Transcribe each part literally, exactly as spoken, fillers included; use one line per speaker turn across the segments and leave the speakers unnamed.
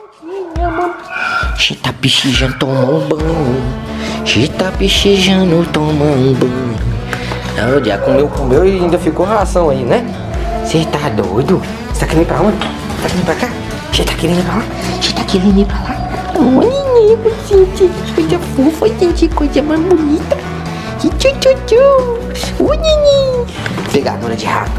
Você tá pichejando, toma um banho. Você tá pichejando, toma um banho. Não, já comeu, comeu e ainda ficou ração aí, né? Você tá doido? Você tá querendo ir pra onde? Você tá querendo ir pra cá? Você tá querendo ir pra lá? Você tá querendo ir pra lá? Ô, neném, gente, coisa fofa, gente, coisa mais bonita. Tchu, tchu, tchu. Ô, neném. Pegadora de rato.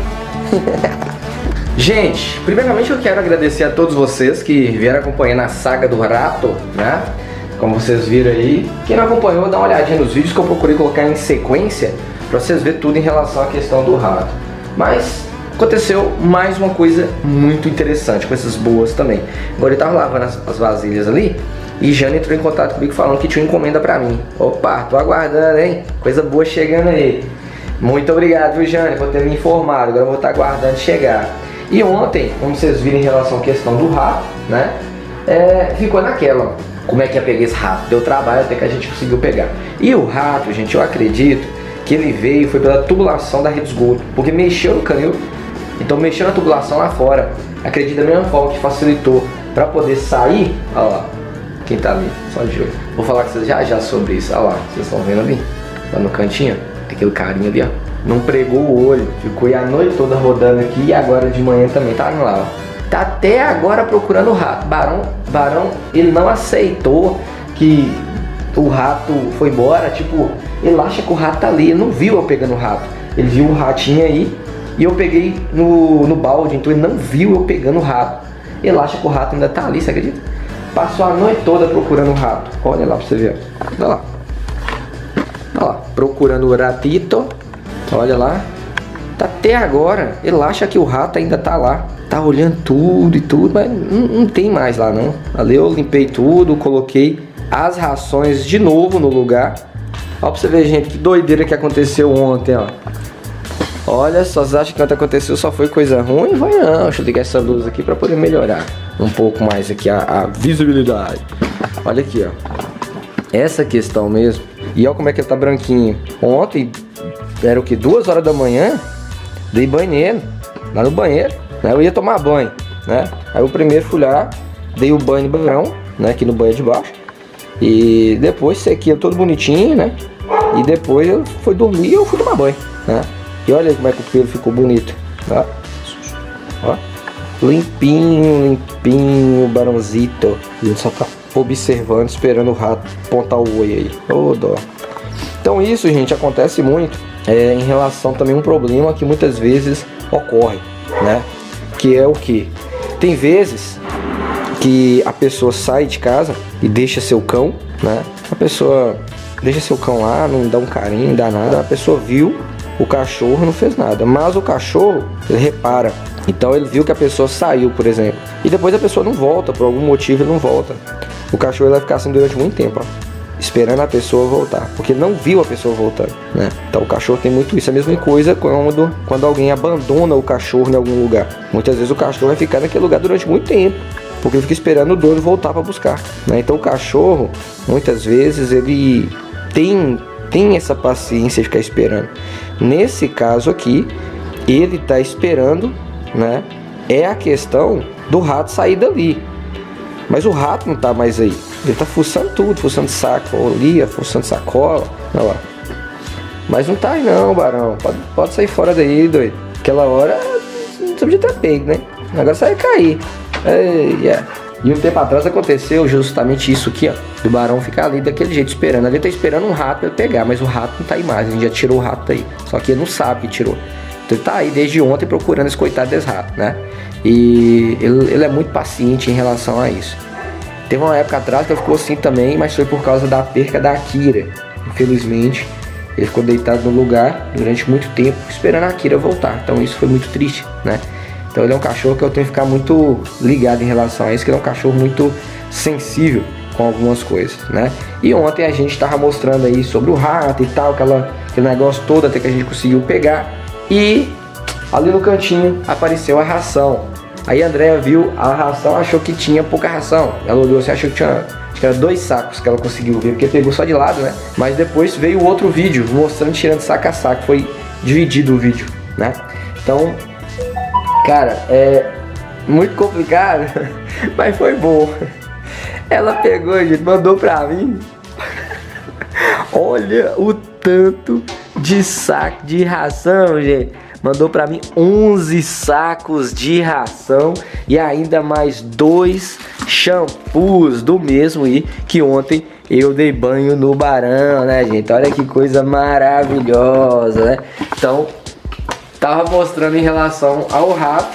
Gente, primeiramente eu quero agradecer a todos vocês que vieram acompanhando a saga do rato, né? Como vocês viram aí. Quem não acompanhou, dá uma olhadinha nos vídeos que eu procurei colocar em sequência pra vocês verem tudo em relação à questão do rato. Mas aconteceu mais uma coisa muito interessante, coisas boas também. Agora ele tava lavando as, as vasilhas ali e Jane entrou em contato comigo falando que tinha uma encomenda pra mim. Opa, tô aguardando, hein? Coisa boa chegando aí. Muito obrigado, viu, Jane, por ter me informado. Agora eu vou estar aguardando chegar. E ontem, como vocês viram em relação à questão do rato, né? É, ficou naquela, como é que ia pegar esse rato? Deu trabalho até que a gente conseguiu pegar. E o rato, gente, eu acredito que ele veio, foi pela tubulação da rede de esgoto, porque mexeu no canil, então mexeu na tubulação lá fora. Acredito da mesma forma que facilitou para poder sair. Olha lá, quem tá ali, só de olho. Vou falar com vocês já já sobre isso. Olha lá, vocês estão vendo ali, lá no cantinho, aquele carinha ali, ó. Não pregou o olho, ficou a noite toda rodando aqui e agora de manhã também tá lá, ó. Tá até agora procurando o rato. Barão, Barão, ele não aceitou que o rato foi embora, tipo, ele acha que o rato tá ali, ele não viu eu pegando o rato. Ele viu o ratinho aí e eu peguei no, no balde, então ele não viu eu pegando o rato. Ele acha que o rato ainda tá ali, você acredita? Passou a noite toda procurando o rato. Olha lá pra você ver, olha lá. Olha lá, procurando o ratito. Olha lá, tá até agora, ele acha que o rato ainda tá lá. Tá olhando tudo e tudo, mas não, não tem mais lá não. Ali eu limpei tudo, coloquei as rações de novo no lugar. Ó pra você ver, gente, que doideira que aconteceu ontem, ó. Olha só, vocês acham que ontem aconteceu só foi coisa ruim? Vai não, deixa eu ligar essa luz aqui pra poder melhorar um pouco mais aqui a, a visibilidade. Olha aqui, ó, essa questão mesmo. E olha como é que ele tá branquinho. Ontem era o que? Duas horas da manhã. Dei banho nele, lá no banheiro, né? Eu ia tomar banho, né? Aí eu primeiro fui lá, dei o banho no banhão, né? Aqui no banheiro de baixo. E depois sequei todo bonitinho, né? E depois eu fui dormir e eu fui tomar banho, né? E olha como é que o pelo ficou bonito, tá? Ó, limpinho, limpinho, barãozito. A gente só tá observando, esperando o rato apontar o oi aí. Ô, dó. Então isso, gente, acontece muito é, em relação também a um problema que muitas vezes ocorre, né? Que é o que? Tem vezes que a pessoa sai de casa e deixa seu cão, né? A pessoa deixa seu cão lá, não dá um carinho, não dá nada. A pessoa viu o cachorro, não fez nada, mas o cachorro, ele repara. Então ele viu que a pessoa saiu, por exemplo, e depois a pessoa não volta, por algum motivo ele não volta. O cachorro vai ficar assim durante muito tempo, ó, esperando a pessoa voltar, porque ele não viu a pessoa voltando, né? Então o cachorro tem muito isso. A mesma coisa quando, quando alguém abandona o cachorro em algum lugar. Muitas vezes o cachorro vai ficar naquele lugar durante muito tempo, porque ele fica esperando o dono voltar para buscar, né? Então o cachorro, muitas vezes, ele tem, tem essa paciência de ficar esperando. Nesse caso aqui, ele está esperando, né? É a questão do rato sair dali. Mas o rato não tá mais aí. Ele tá fuçando tudo, fuçando saco, olia, fuçando sacola. Olha lá. Mas não tá aí não, Barão. Pode, pode sair fora daí, doido. Aquela hora não podia ter pego, né? Agora sai cair. Ei, yeah. E um tempo atrás aconteceu justamente isso aqui, ó. Do Barão ficar ali daquele jeito esperando. Ali tá esperando um rato pra ele pegar, mas o rato não tá aí mais. A gente já tirou o rato daí. Só que ele não sabe que tirou. Então ele tá aí desde ontem procurando esse coitado desse rato, né? E ele, ele é muito paciente em relação a isso. Teve uma época atrás que ele ficou assim também, mas foi por causa da perca da Akira. Infelizmente, ele ficou deitado no lugar durante muito tempo, esperando a Akira voltar. Então isso foi muito triste, né? Então ele é um cachorro que eu tenho que ficar muito ligado em relação a isso, que ele é um cachorro muito sensível com algumas coisas, né? E ontem a gente tava mostrando aí sobre o rato e tal, aquela, aquele negócio todo até que a gente conseguiu pegar. E ali no cantinho apareceu a ração. Aí a Andrea viu a ração, achou que tinha pouca ração. Ela olhou assim, achou que tinha, acho que era dois sacos que ela conseguiu ver, porque pegou só de lado, né? Mas depois veio outro vídeo mostrando tirando saco a saco, foi dividido o vídeo, né? Então, cara, é, muito complicado, mas foi bom. Ela pegou, gente, mandou pra mim. Olha o tanto de saco de ração, gente. Mandou pra mim onze sacos de ração e ainda mais dois shampoos do mesmo aí que ontem eu dei banho no Barão, né, gente? Olha que coisa maravilhosa, né? Então, tava mostrando em relação ao rato.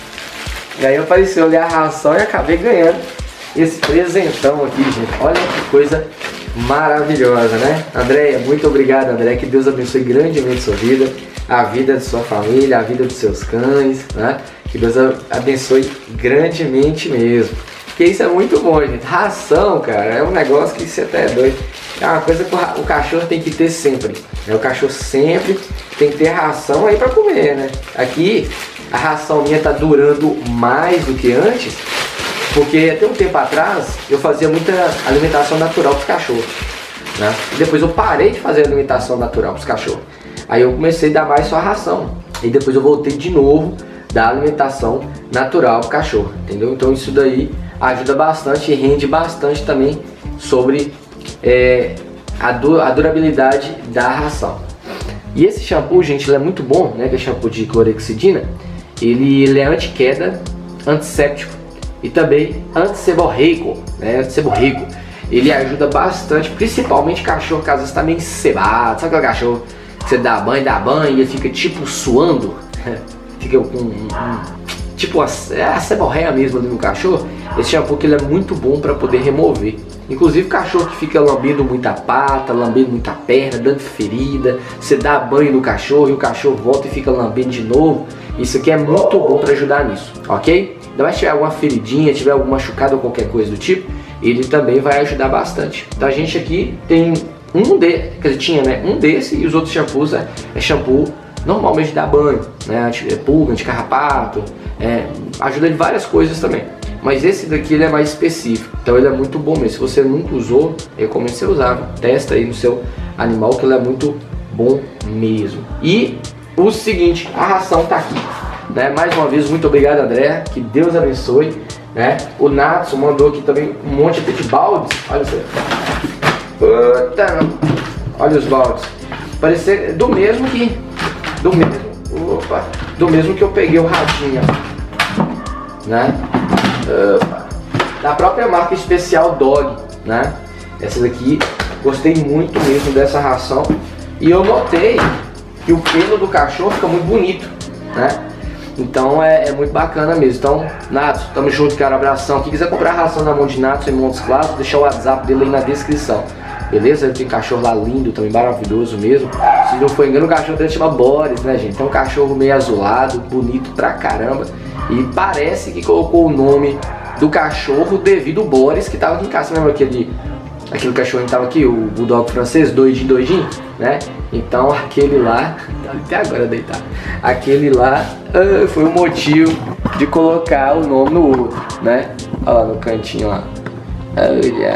E aí apareceu ali a ração e acabei ganhando esse presentão aqui, gente. Olha que coisa maravilhosa, né? Andréia, muito obrigado, Andréia. Que Deus abençoe grandemente sua vida, a vida de sua família, a vida dos seus cães, né? Que Deus abençoe grandemente mesmo. Porque isso é muito bom, gente. Ração, cara, é um negócio que você até é doido. É uma coisa que o cachorro tem que ter sempre, né? O cachorro sempre tem que ter ração aí pra comer, né? Aqui, a ração minha tá durando mais do que antes, porque até um tempo atrás eu fazia muita alimentação natural pros cachorros, né? E depois eu parei de fazer alimentação natural pros cachorros. Aí eu comecei a dar mais só ração. E depois eu voltei de novo da alimentação natural pro cachorro, entendeu? Então isso daí ajuda bastante e rende bastante também sobre é, a, du a durabilidade da ração. E esse shampoo, gente, ele é muito bom, né? Que é shampoo de clorexidina. Ele, ele é anti-queda, antisséptico e também antisseborreico, né? Antisseborreico. Ele ajuda bastante, principalmente cachorro que às vezes está meio encebado. Sabe aquele cachorro que você dá banho, dá banho e ele fica tipo suando? Fica com um, um tipo a, é a seborreia mesmo ali no cachorro. Esse shampoo que ele é muito bom para poder remover. Inclusive cachorro que fica lambendo muita pata, lambendo muita perna, dando ferida. Você dá banho no cachorro e o cachorro volta e fica lambendo de novo. Isso aqui é muito bom para ajudar nisso, ok? Ainda mais se tiver alguma feridinha, tiver alguma machucada ou qualquer coisa do tipo, ele também vai ajudar bastante. Então a gente aqui tem um de, quer dizer, tinha, né, um desse e os outros shampoos é, é shampoo normalmente de dar banho, né, é pulga, anticarrapato, é, ajuda em várias coisas também. Mas esse daqui ele é mais específico, então ele é muito bom mesmo. Se você nunca usou, eu recomendo você usar, testa aí no seu animal que ele é muito bom mesmo. E o seguinte, a ração tá aqui, né? Mais uma vez, muito obrigado, André, que Deus abençoe, né? O Natsu mandou aqui também um monte de baldes, olha isso aí. Puta, olha os baldes, parecer do mesmo que do mesmo, opa, do mesmo que eu peguei o ratinho, né? Opa, da própria marca Especial Dog, né? Essa daqui, gostei muito mesmo dessa ração e eu notei que o pelo do cachorro fica muito bonito, né? Então é, é muito bacana mesmo. Então, Natsu, tamo junto, cara, abração. Quem quiser comprar ração na mão de Natsu em Montes Claros, deixa o WhatsApp dele aí na descrição. Beleza? Tem cachorro lá lindo, também maravilhoso mesmo. Se não for engano, o cachorro dele chama Boris, né, gente? É um cachorro meio azulado, bonito pra caramba. E parece que colocou o nome do cachorro devido ao Boris, que tava aqui em casa. Você lembra aquele, aquele cachorro que tava aqui, o bulldog francês, doidinho, doidinho, né? Então aquele lá, até agora deitado, aquele lá uh, foi o motivo de colocar o nome no outro, né? Olha lá no cantinho lá. Olha,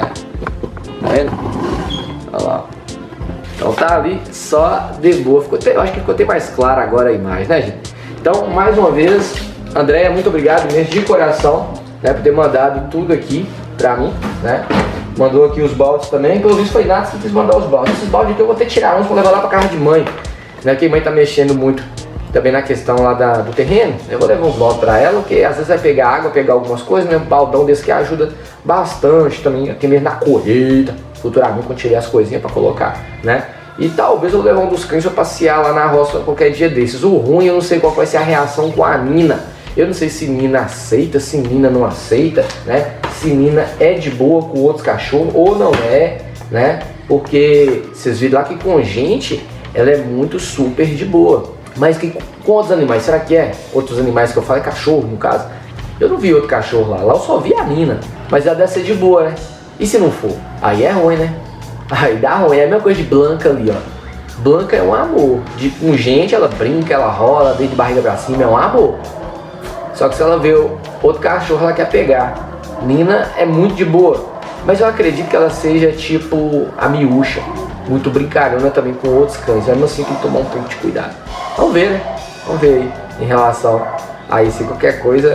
tá vendo? Olha lá. Então tá ali só de boa. Ficou até, eu acho que ficou até mais clara agora a imagem, né, gente? Então, mais uma vez, Andréia, muito obrigado mesmo de coração, né, por ter mandado tudo aqui pra mim, né? Mandou aqui os baldes também, pelo visto foi Nath que quis mandar os baldes. Esses baldes aqui eu vou ter que tirar uns pra levar lá pra casa de mãe, né? Que a mãe tá mexendo muito também na questão lá da, do terreno. Eu vou levar uns baldes pra ela, porque às vezes vai pegar água, pegar algumas coisas, né? Um baldão desse que ajuda bastante também, aqui mesmo na colheita, futuramente quando tiver as coisinhas pra colocar, né? E talvez eu vou levar um dos cães pra passear lá na roça qualquer dia desses. O ruim, eu não sei qual vai ser a reação com a Nina. Eu não sei se Nina aceita, se Nina não aceita, né? Se Nina é de boa com outros cachorros ou não é, né? Porque vocês viram lá que com gente ela é muito super de boa. Mas que, com outros animais, será que é? Outros animais que eu falo é cachorro, no caso. Eu não vi outro cachorro lá, lá eu só vi a Nina. Mas ela deve ser de boa, né? E se não for? Aí é ruim, né? Aí dá ruim, é a mesma coisa de Blanca ali, ó. Blanca é um amor. De, com gente ela brinca, ela rola, deita de barriga pra cima, é um amor. Só que se ela vê outro cachorro, ela quer pegar. Nina é muito de boa, mas eu acredito que ela seja tipo a miúcha, muito brincalhona também com outros cães. Mesmo assim tem que tomar um pouco de cuidado. Vamos ver, né? Vamos ver aí em relação a isso. Qualquer coisa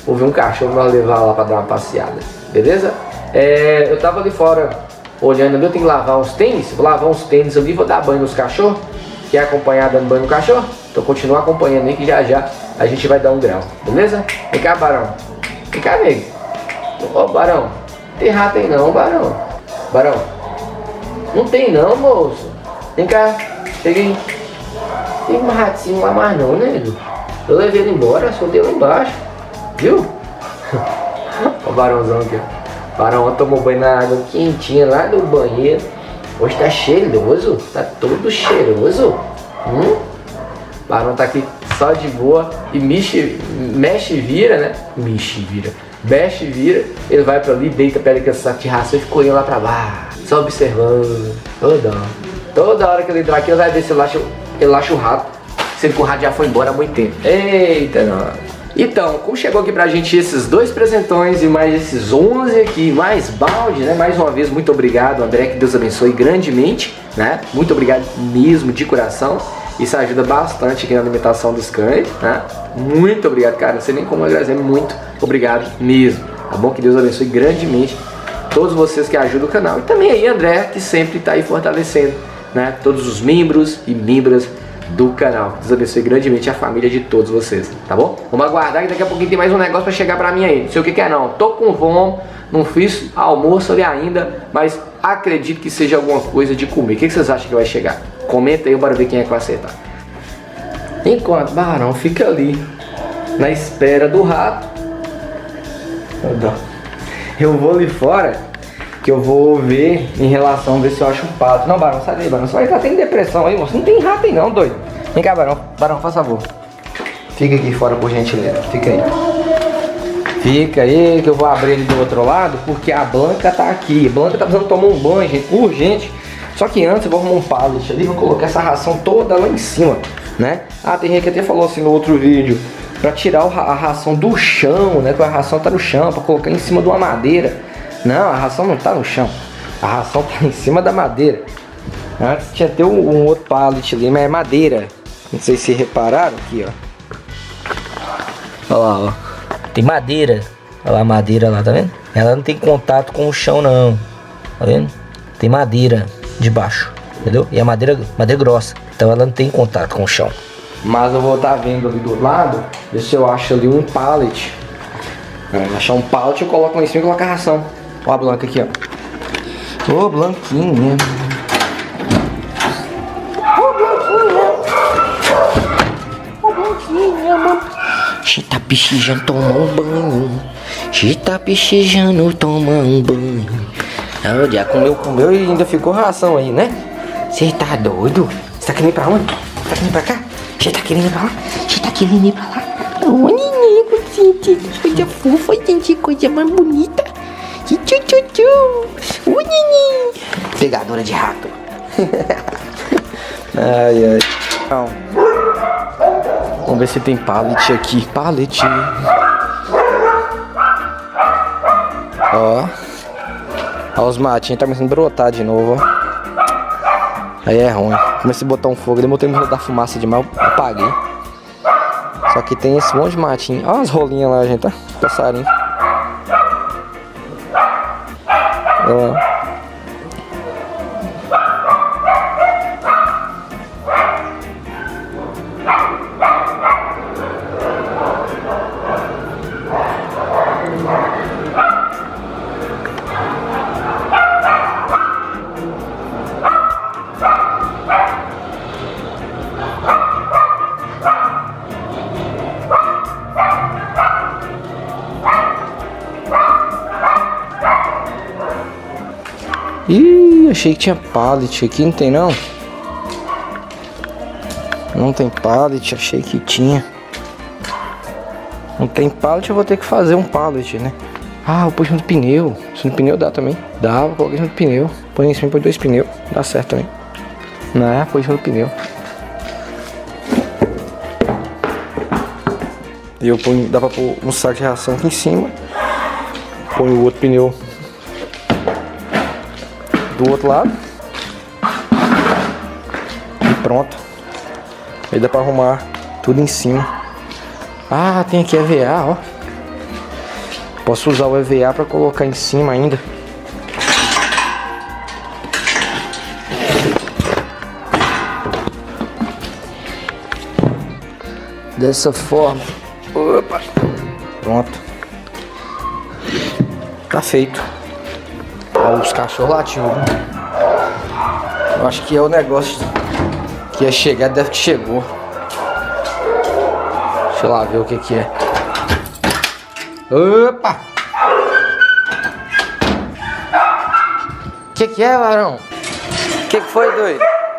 vou ver um cachorro pra levar lá pra dar uma passeada, beleza? É, eu tava ali fora olhando ali, eu tenho que lavar uns tênis, vou lavar uns tênis ali, vou dar banho nos cachorros. Quer acompanhar dando banho no cachorro? Então continua acompanhando aí que já já a gente vai dar um grau, beleza? Vem cá, Barão. Vem cá, amigo. Ô, Barão, tem rato aí não, Barão. Barão, não tem não, moço. Vem cá, chega aí. Tem um ratinho lá mais não, nego. Eu levei ele embora, soltei lá embaixo. Viu? Ó o Barãozão aqui, ó. Barão tomou banho na água quentinha lá do banheiro. Hoje tá cheiroso, tá todo cheiroso. Hum? Barão tá aqui só de boa e mexe, mexe e vira, né? Mexe e vira. Mexe e vira, ele vai pra ali, deita, pega aquele saco de ração e ficou indo lá pra baixo, só observando. Toda hora. Toda hora que ele entrar aqui, ele vai ver se ele acha, ele acha o rato. Sendo que o rato já foi embora há muito tempo. Eita, não. Então, como chegou aqui pra gente esses dois presentões e mais esses onze aqui, mais balde, né? Mais uma vez, muito obrigado, André, que Deus abençoe grandemente, né? Muito obrigado mesmo, de coração. Isso ajuda bastante aqui na alimentação dos cães, né? Muito obrigado, cara. Não sei nem como agradecer, muito obrigado mesmo. Tá bom? Que Deus abençoe grandemente todos vocês que ajudam o canal. E também aí, André, que sempre tá aí fortalecendo, né? Todos os membros e membras do canal. Deus abençoe grandemente a família de todos vocês, tá bom? Vamos aguardar que daqui a pouquinho tem mais um negócio pra chegar pra mim aí. Não sei o que que é não, tô com fome, não fiz almoço ali ainda, mas acredito que seja alguma coisa de comer. O que que vocês acham que vai chegar? Comenta aí, bora ver quem é que vai acertar. Enquanto Barão fica ali, na espera do rato, eu vou ali fora, que eu vou ver em relação a ver se eu acho um pato. Não, Barão, sai daí, Barão. Você vai estar tendo depressão aí, moço. Não tem rato aí não, doido. Vem cá, Barão. Barão, faz favor. Fica aqui fora, por gentileza. Fica aí. Fica aí, que eu vou abrir ele do outro lado, porque a Blanca tá aqui. A Blanca tá precisando tomar um banho, gente, urgente. Só que antes eu vou arrumar um pallet ali, vou colocar essa ração toda lá em cima, né? Ah, tem gente que até falou assim no outro vídeo, pra tirar a ração do chão, né? Que a ração tá no chão, pra colocar em cima de uma madeira. Não, a ração não tá no chão. A ração tá em cima da madeira. Antes tinha até um, um outro pallet ali, mas é madeira. Não sei se repararam aqui, ó. Olha lá, ó. Tem madeira. Olha lá a madeira lá, tá vendo? Ela não tem contato com o chão, não. Tá vendo? Tem madeira debaixo, entendeu? E a madeira, madeira grossa. Então ela não tem contato com o chão. Mas eu vou estar vendo ali do lado, ver se eu acho ali um pallet. É, achar um pallet, eu coloco lá em cima e coloco a ração. Ó a Blanca aqui, ó. Ô, Blanquinha. Ô, Blanquinha. Ô, Blanquinha, mano.
Che tá pichejando, toma um banho. Che tá pichejando, toma um banho.
Ah, já comeu, comeu e ainda ficou ração aí, né?
Cê tá doido? Cê tá querendo ir pra onde? Cê tá querendo ir pra cá? Cê tá querendo ir pra lá? Cê tá querendo ir pra lá? Ô, neném, gente, coisa fofa, gente, coisa mais bonita. Tchu, tchu, tchu. Ô, neném. Pegadora de rato.
Ai, ai. Não. Vamos ver se tem pallet aqui. Pallet. Ó. Ó os matinhos, tá começando a brotar de novo, ó. Aí é ruim. Comecei a botar um fogo, demorei muito da fumaça demais, eu apaguei. Só que tem esse monte de matinho. Ó as rolinhas lá, gente, tá? Passarinho. Ó. Ih, achei que tinha pallet aqui, não tem não? Não tem pallet, achei que tinha. Não tem pallet, eu vou ter que fazer um pallet, né? Ah, eu pus no pneu. Se no pneu dá também. Dá, vou colocar no pneu. Põe em cima, põe dois pneus. Dá certo também. Não é? Põe no pneu. E eu ponho, dá pra pôr um saco de ração aqui em cima. Põe o outro pneu do outro lado e pronto. Aí dá pra arrumar tudo em cima. Ah, tem aqui a V A, ó. Posso usar o E V A pra colocar em cima ainda. Dessa forma. Opa. Pronto. Tá feito. Olha os cachorros latindo. Eu acho que é o negócio que ia chegar, deve que chegou. Deixa eu lá ver o que que é. Opa! O que que é, varão? O que que foi, doido?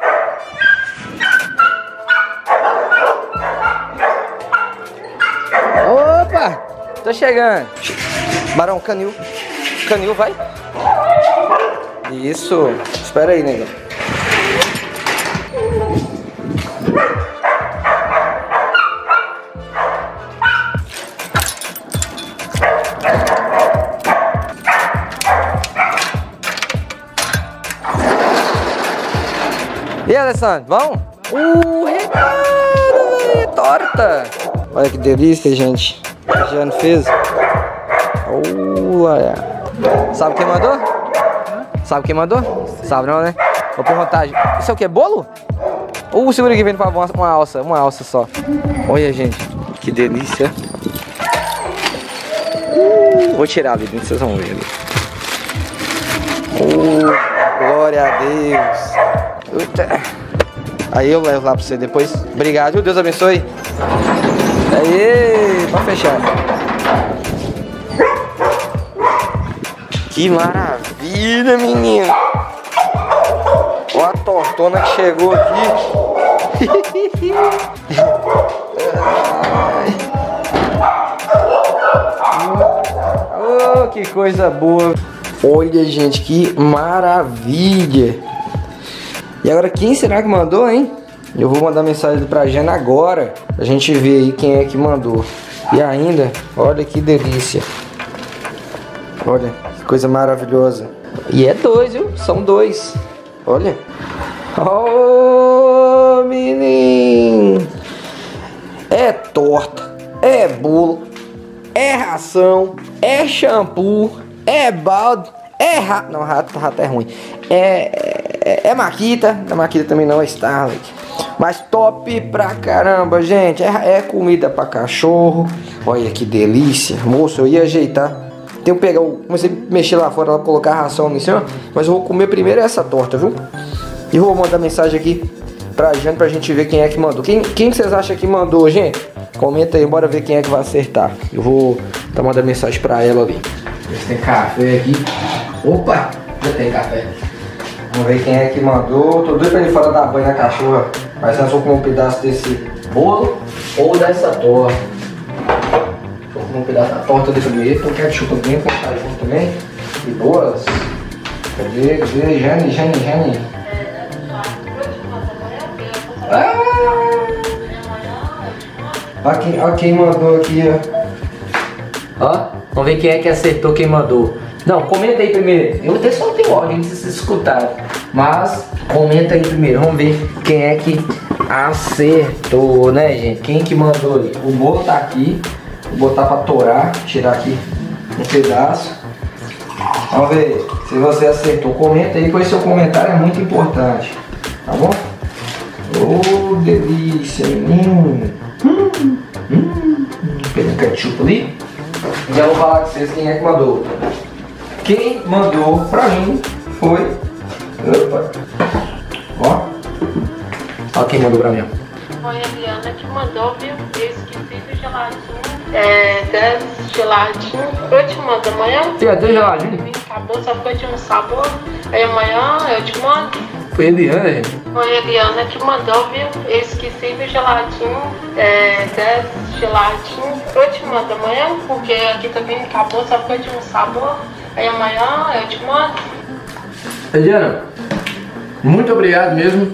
Opa! Tô chegando. Barão, canil. Canil, vai. Isso. Espera aí, negão. E aí, Alessandro, vamos? Uh, repara, velho, torta. Olha que delícia, gente. Já não fez? Olha. Sabe quem mandou? Sabe quem mandou? Sabe não, né? Vou perguntar. Isso é o que? Bolo? Uh, segura aqui, vem pra uma, uma alça. Uma alça só. Olha, gente. Que delícia. Uh, vou tirar ali, vocês vão ver ali. Uh, glória a Deus. Eita. Aí eu levo lá pra você depois. Obrigado, viu? Deus abençoe. Aê, pode fechar. Que maravilha, menino. Olha a tortona que chegou aqui. Oh, que coisa boa. Olha, gente, que maravilha. E agora, quem será que mandou, hein? Eu vou mandar mensagem pra Jana agora, pra gente ver aí quem é que mandou. E ainda, olha que delícia. Olha, que coisa maravilhosa. E é dois, viu? São dois. Olha. Oh, menino. É torta, é bolo, é ração, é shampoo, é balde, é rato. Não, rato, rato é ruim. É... É, é Maquita, a Maquita também não é Starlight. Mas top pra caramba, gente. É, é comida pra cachorro. Olha que delícia. Moço, eu ia ajeitar. Tenho que pegar o... Comecei a mexer lá fora, colocar a ração em cima. Mas eu vou comer primeiro essa torta, viu? E vou mandar mensagem aqui pra Jane pra gente ver quem é que mandou. Quem, quem vocês acham que mandou, gente? Comenta aí, bora ver quem é que vai acertar. Eu vou tá mandando mensagem pra ela ali. Ver se tem café aqui. Opa, já tem café. Vamos ver quem é que mandou. Tô doido pra ele fora dar banho na cachorra. Mas nós vamos comer um pedaço desse bolo ou dessa torta. Vou comer um pedaço da torta desse meio. Tô ketchup também, vou botar junto também. E boas. Cadê? Cadê? Jane, Jane, Jane. Ah! Olha quem, olha quem mandou aqui, ó. Ó, vamos ver quem é que acertou quem mandou. Não, comenta aí primeiro. Eu até só tenho áudio, não sei se vocês escutaram. Mas comenta aí primeiro. Vamos ver quem é que acertou, né, gente? Quem que mandou ali? O bolo tá aqui. Vou botar pra torar. Tirar aqui um pedaço. Vamos ver se você acertou. Comenta aí, pois seu comentário é muito importante. Tá bom? Oh, delícia, menino. Hum, hum. Pega um ketchup ali. Já vou falar com vocês quem é que mandou. Quem mandou pra mim foi... Opa. Ó. Ó quem mandou pra mim.
Foi a Eliana que mandou, viu? Eu esqueci do geladinho. É, dez geladinho. Eu te mando amanhã.
Tem até geladinho?
Acabou, só ficou de um sabor. Aí amanhã eu te mando.
Foi a Eliana, gente?
Foi a Eliana que mandou, viu? Eu esqueci do geladinho. É, dez geladinho. Eu te mando amanhã, porque aqui também acabou, só ficou de um sabor. Aí amanhã eu te mando.
Eliana, muito obrigado mesmo.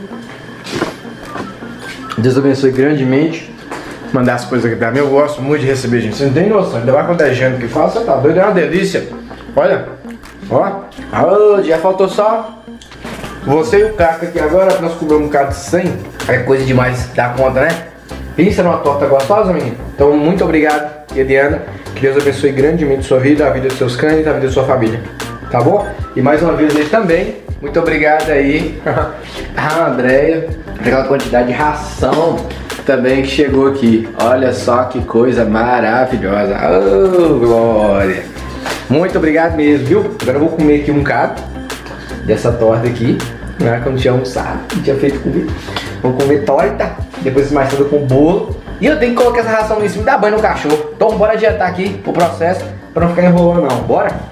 Deus abençoe grandemente. Mandar as coisas aqui pra mim, eu gosto muito de receber gente. Você não tem noção, ainda mais quando é gente que fala, você tá doido, é uma delícia. Olha, ó. Ah, já faltou só você e o Casca aqui agora, pra nós comer um bocado de cem. É coisa demais dar conta, né? Pensa numa torta gostosa, menino? Então, muito obrigado, Eliana. Que Deus abençoe grandemente sua vida, a vida dos seus cães, a vida da sua família. Tá bom? E mais uma vez aí também, muito obrigado aí a Andréia, pela quantidade de ração também que chegou aqui. Olha só que coisa maravilhosa. Oh, glória! Muito obrigado mesmo, viu? Agora eu vou comer aqui um bocado dessa torta aqui, né? Que eu não tinha almoçado, não tinha feito comida. Vou comer torta, depois mais tarde com bolo. E eu tenho que colocar essa ração em cima e dar banho no cachorro. Então bora adiantar aqui o processo pra não ficar enrolando não. Bora?